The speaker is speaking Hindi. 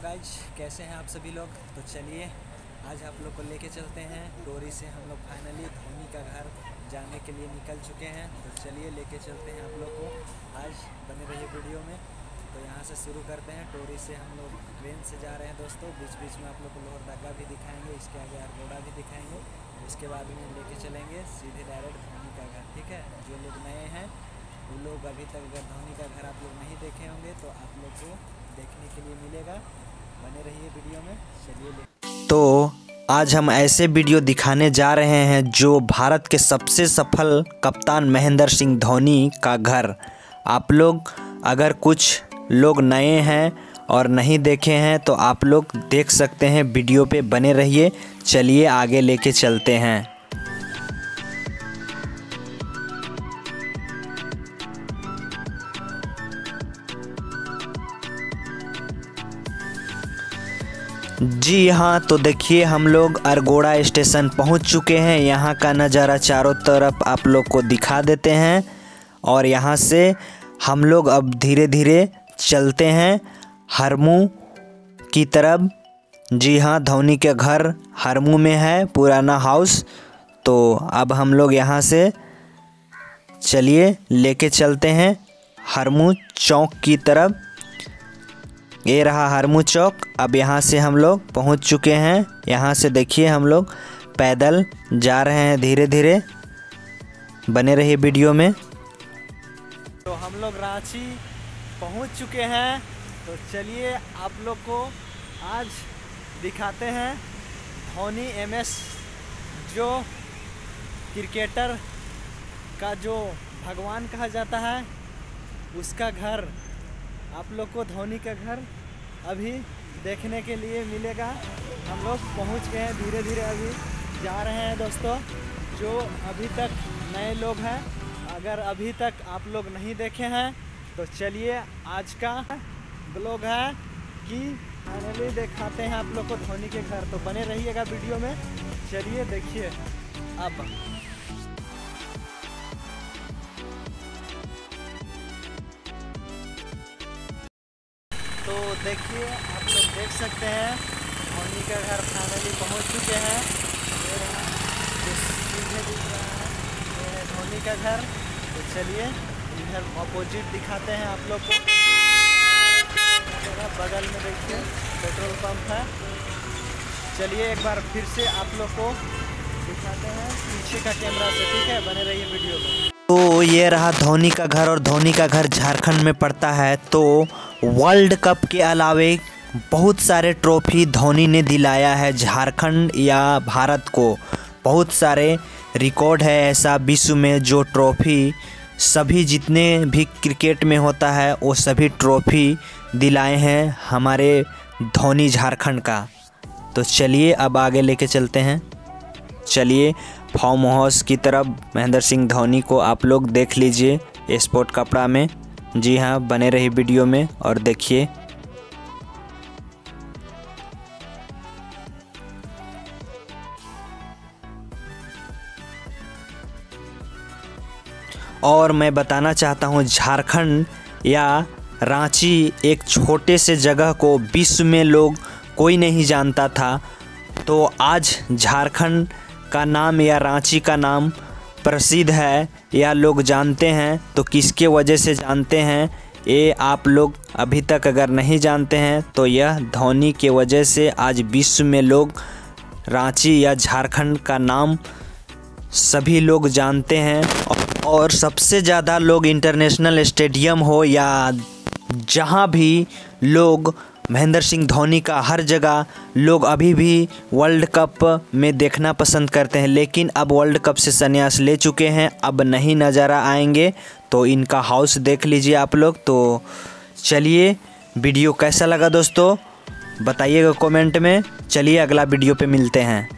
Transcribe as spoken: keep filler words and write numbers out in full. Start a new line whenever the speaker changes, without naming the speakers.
गाइज, कैसे हैं आप सभी लोग। तो चलिए आज आप लोग को लेके चलते हैं डोरी से। हम लोग फाइनली धोनी का घर जाने के लिए निकल चुके हैं। तो चलिए लेके चलते हैं आप लोग को। आज बने रहिए वीडियो में। तो यहाँ से शुरू करते हैं। डोरी से हम लोग ट्रेन से जा रहे हैं दोस्तों। बीच बीच में आप लोग को लोहरदगा भी दिखाएंगे, इसके आगे अरगोड़ा भी दिखाएंगे। इसके बाद में लेके चलेंगे सीधे डायरेक्ट धोनी का घर। ठीक है, जो लोग नए हैं वो लोग अभी तक अगर धोनी का घर आप लोग नहीं देखे होंगे तो आप लोग को देखने के लिए मिलेगा। बने रहिए वीडियो में। चलिए।
तो आज हम ऐसे वीडियो दिखाने जा रहे हैं जो भारत के सबसे सफल कप्तान महेंद्र सिंह धोनी का घर। आप लोग अगर कुछ लोग नए हैं और नहीं देखे हैं तो आप लोग देख सकते हैं, वीडियो पे बने रहिए। चलिए आगे लेके चलते हैं। जी हाँ, तो देखिए हम लोग अरगोड़ा स्टेशन पहुंच चुके हैं। यहाँ का नज़ारा चारों तरफ आप लोग को दिखा देते हैं और यहाँ से हम लोग अब धीरे धीरे चलते हैं हरमू की तरफ। जी हाँ, धोनी के घर हरमू में है, पुराना हाउस। तो अब हम लोग यहाँ से चलिए लेके चलते हैं हरमू चौक की तरफ। ये रहा हरमू चौक। अब यहाँ से हम लोग पहुँच चुके हैं। यहाँ से देखिए हम लोग पैदल जा रहे हैं धीरे धीरे। बने रहिए वीडियो में।
तो हम लोग रांची पहुँच चुके हैं। तो चलिए आप लोग को आज दिखाते हैं धोनी एम एस, जो क्रिकेटर का जो भगवान कहा जाता है, उसका घर। आप लोग को धोनी का घर अभी देखने के लिए मिलेगा। हम लोग पहुंच गए हैं, धीरे धीरे अभी जा रहे हैं दोस्तों। जो अभी तक नए लोग हैं, अगर अभी तक आप लोग नहीं देखे हैं तो चलिए आज का ब्लॉग है कि फाइनली दिखाते हैं आप लोग को धोनी के घर। तो बने रहिएगा वीडियो में। चलिए देखिए। अब तो देखिए आप लोग देख सकते हैं धोनी का घर फाइनली पहुंच चुके हैं। जो सीधे दिख रहा है ये है धोनी का घर। तो चलिए इधर अपोजिट दिखाते हैं आप लोग को। बगल में देखिए पेट्रोल पंप है। चलिए एक बार फिर से आप लोग को दिखाते हैं पीछे का कैमरा से। ठीक है, बने रहिए वीडियो में।
तो ये रहा धोनी का घर और धोनी का घर झारखंड में पड़ता है। तो वर्ल्ड कप के अलावे बहुत सारे ट्रॉफी धोनी ने दिलाया है झारखंड या भारत को। बहुत सारे रिकॉर्ड है ऐसा विश्व में जो ट्रॉफी सभी जितने भी क्रिकेट में होता है वो सभी ट्रॉफी दिलाए हैं हमारे धोनी झारखंड का। तो चलिए अब आगे लेके चलते हैं। चलिए फार्म हाउस की तरफ महेंद्र सिंह धोनी को आप लोग देख लीजिए स्पोर्ट कपड़ा में। जी हाँ, बने रही वीडियो में और देखिए। और मैं बताना चाहता हूँ, झारखंड या रांची एक छोटे से जगह को विश्व में लोग कोई नहीं जानता था। तो आज झारखंड का नाम या रांची का नाम प्रसिद्ध है या लोग जानते हैं। तो किसके वजह से जानते हैं ये आप लोग अभी तक अगर नहीं जानते हैं तो यह धोनी के वजह से आज विश्व में लोग रांची या झारखंड का नाम सभी लोग जानते हैं। और सबसे ज़्यादा लोग इंटरनेशनल स्टेडियम हो या जहां भी लोग महेंद्र सिंह धोनी का हर जगह लोग अभी भी वर्ल्ड कप में देखना पसंद करते हैं। लेकिन अब वर्ल्ड कप से संन्यास ले चुके हैं, अब नहीं नज़ारा आएंगे। तो इनका हाउस देख लीजिए आप लोग। तो चलिए वीडियो कैसा लगा दोस्तों बताइएगा कमेंट में। चलिए अगला वीडियो पे मिलते हैं।